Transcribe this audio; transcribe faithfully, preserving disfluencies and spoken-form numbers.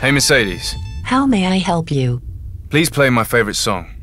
Hey, Mercedes. How may I help you? Please play my favorite song.